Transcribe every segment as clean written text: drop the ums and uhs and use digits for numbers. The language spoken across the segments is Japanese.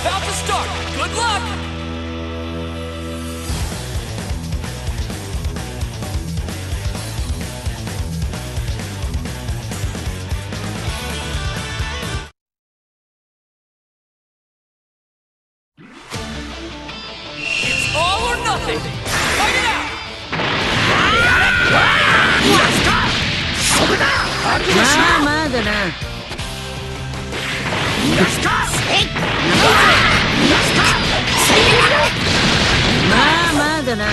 about to start. Good luck! It's all or nothing. Fight it out! まあまあだな。まあまあだな。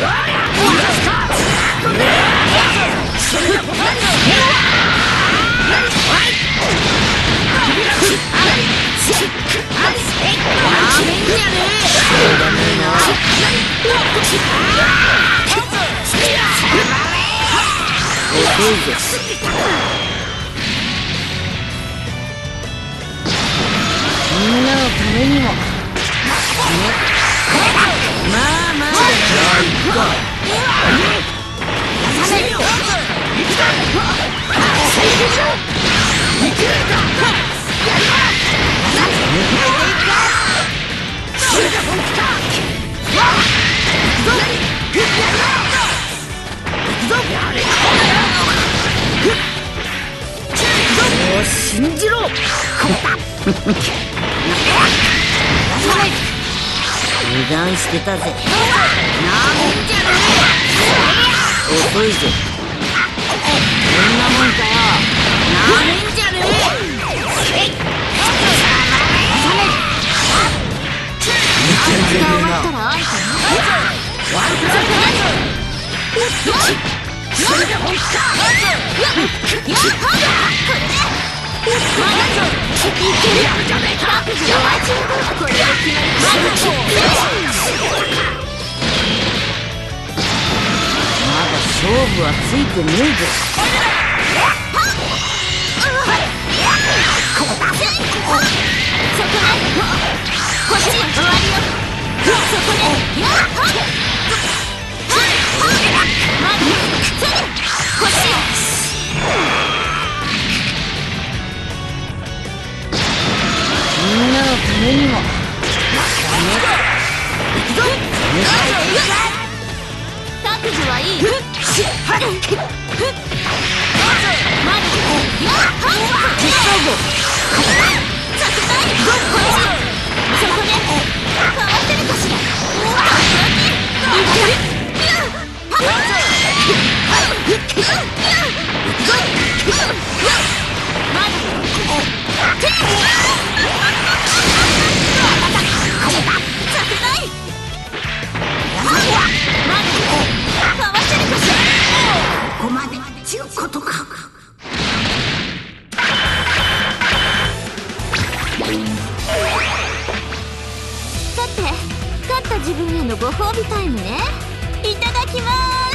みんなのためにも。まあまあだな。信じろ。油断してたぜ。なめんじゃねえ。遅いぜ。こんなもんかよ。なめんじゃねえ。終わったらあんたにまだ勝負はついてねえぞ。みんなのためにも。覚悟はいい。ここまでちゅうことか。さて、勝った自分へのご褒美タイムね。いただきます。